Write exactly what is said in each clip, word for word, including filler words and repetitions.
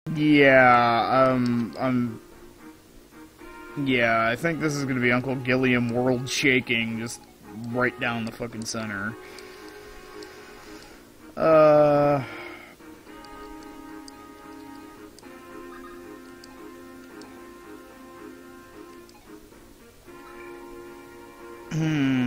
Yeah, um, um, yeah, I think this is gonna be Uncle Gilliam world shaking, just right down the fucking center. Uh... Hmm...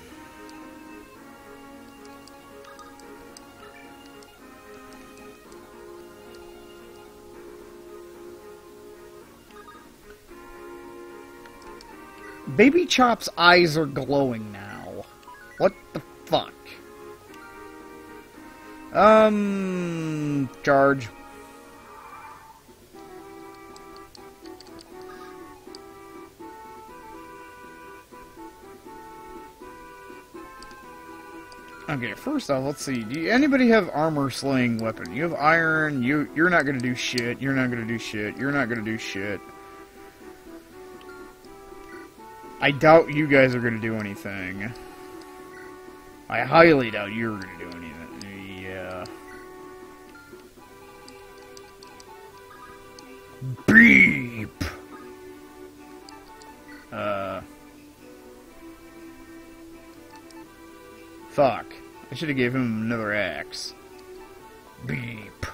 Baby Chop's eyes are glowing now. What the fuck? Um... Charge. Okay, first off, let's see. Do you, anybody have armor slaying weapon? You have iron. You you're not gonna do shit. You're not gonna do shit. You're not gonna do shit. I doubt you guys are gonna do anything. I highly doubt you're gonna do anything. Yeah. Beep. Uh. Fuck. I should have gave him another axe. Beep.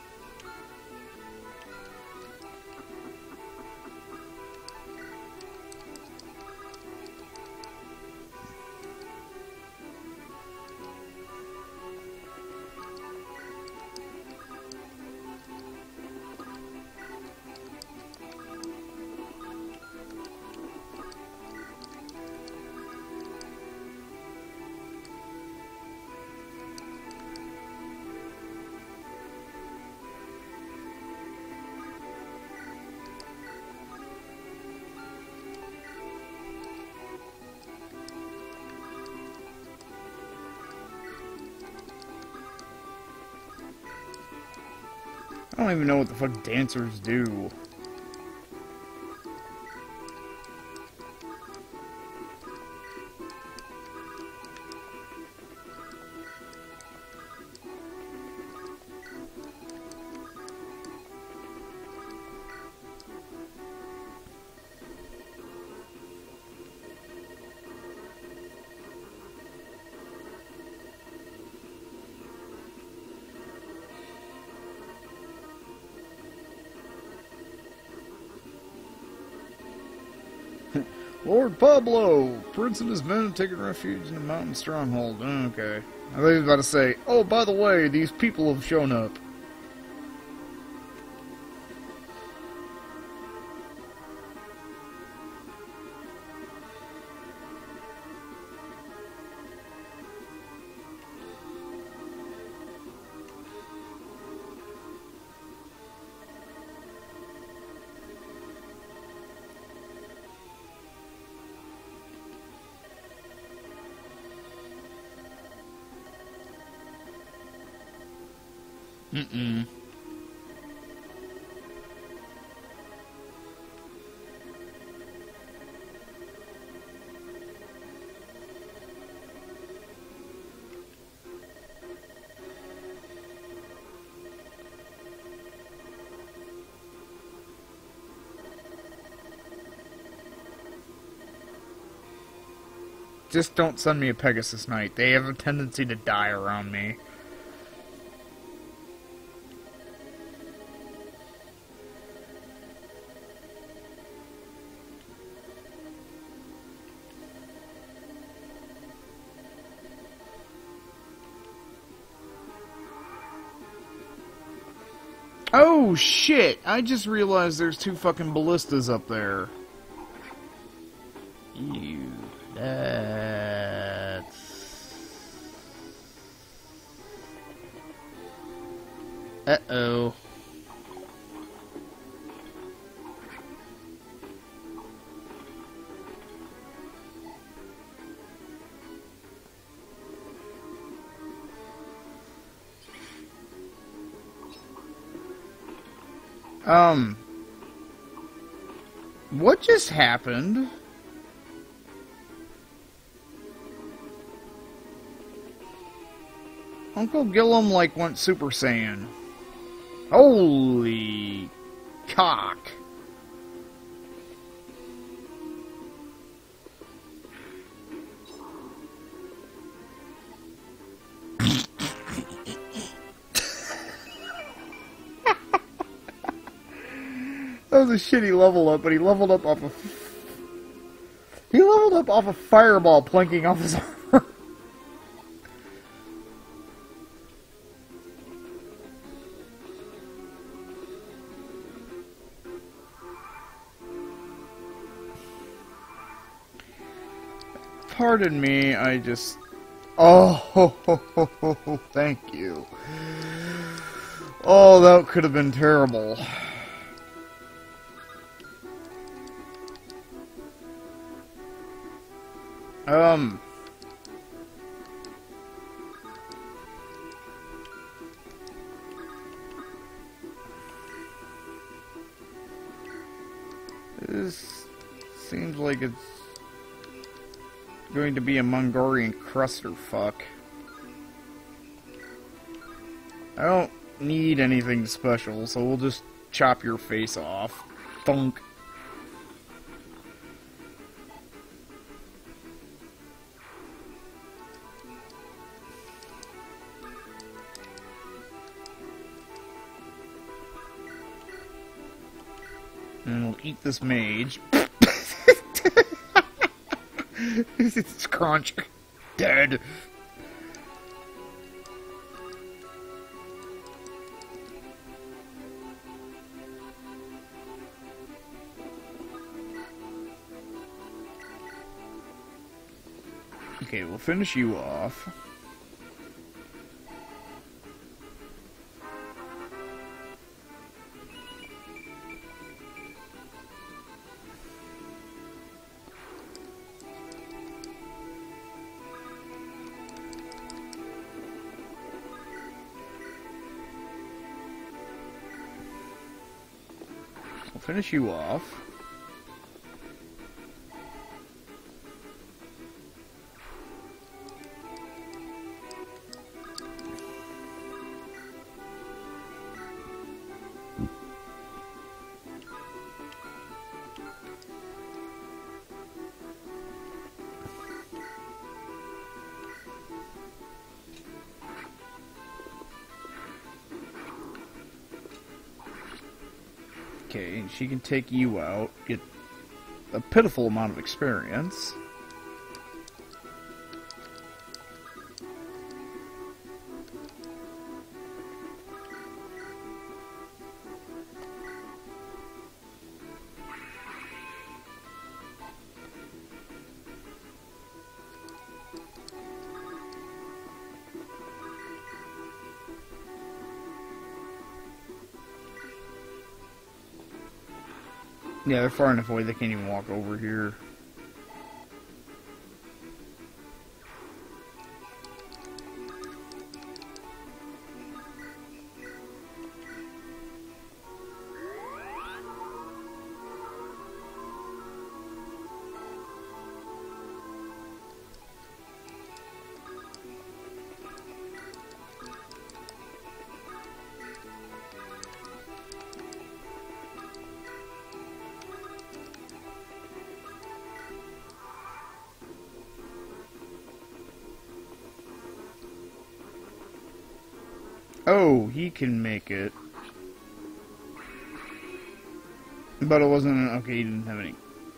I don't even know what the fuck dancers do. Lord Pablo! Prince and his men have taken refuge in the mountain stronghold. Okay. I thought he was about to say, oh, by the way, these people have shown up. Mm-mm. Just don't send me a Pegasus Knight. They have a tendency to die around me. Oh shit! I just realized there's two fucking ballistas up there. Ew, that's... Uh-oh. Um, what just happened? Uncle Gillum, like, went Super Saiyan. Holy... cock. That was a shitty level up, but he leveled up off of... He leveled up off a fireball planking off his armor. Pardon me, I just... Oh, ho, ho, ho, ho, ho, thank you. Oh, that could have been terrible. Um... This seems like it's going to be a Mongolian clusterfuck. I don't need anything special, so we'll just chop your face off. Thunk. And we'll eat this mage. It's crunch. Dead. Okay, we'll finish you off. We'll finish you off. Okay, she can take you out, get a pitiful amount of experience. Yeah, they're far enough away they can't even walk over here. Oh, he can make it. But it wasn't... Okay, he didn't have any.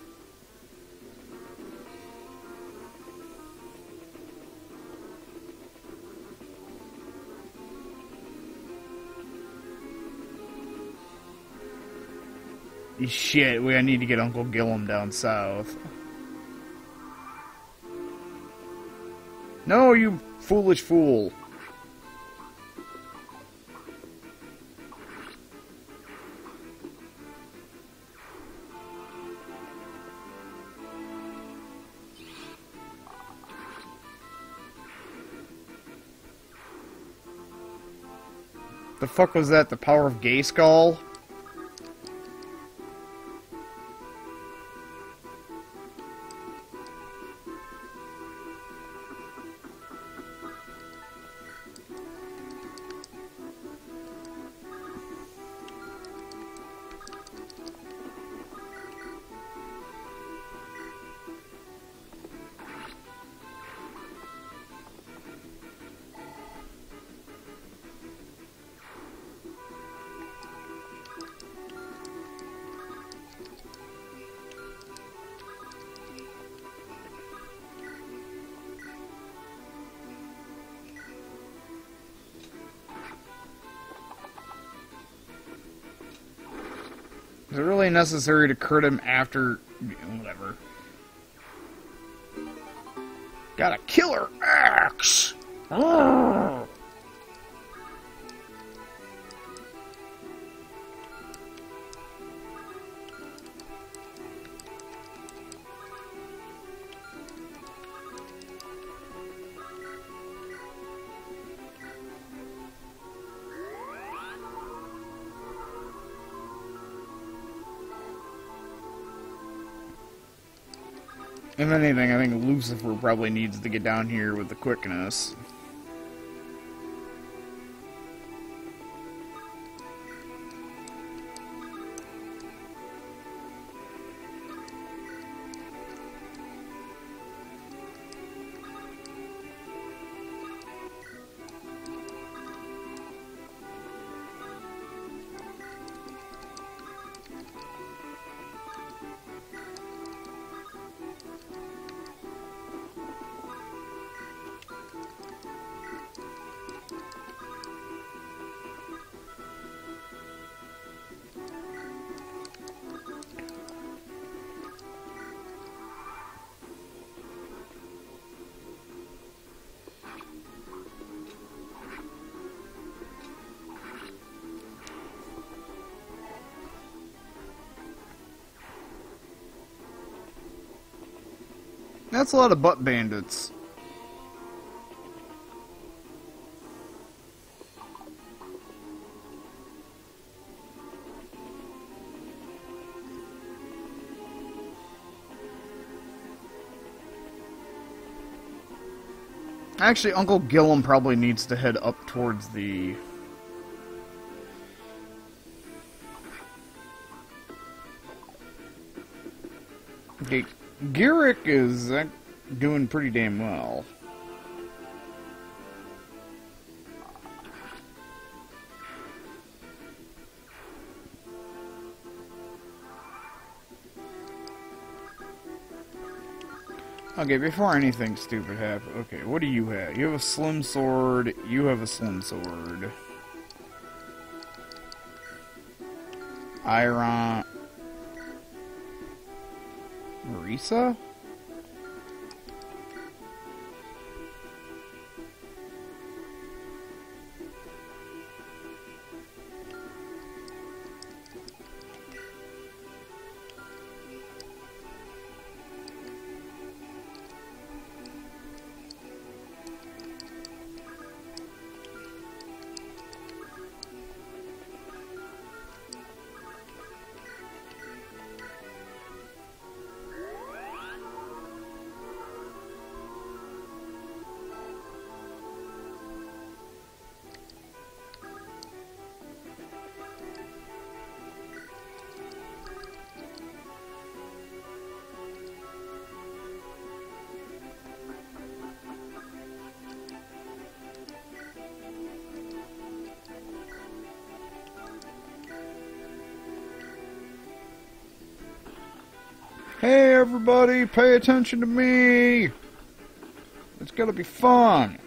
Shit, we I need to get Uncle Gillum down south. No, you foolish fool. The fuck was that? The power of Gay Skull? Is it really necessary to crit him after... Whatever. Got a killer axe! Arrgh. If anything, I think Lucifer probably needs to get down here with the quickness. That's a lot of butt bandits. Actually, Uncle Gillum probably needs to head up towards the... Okay, Garrick is uh, doing pretty damn well. Okay, before anything stupid happens... Okay, what do you have? You have a slim sword. You have a slim sword. Iron... Marisa? Hey everybody, pay attention to me! It's gonna be fun!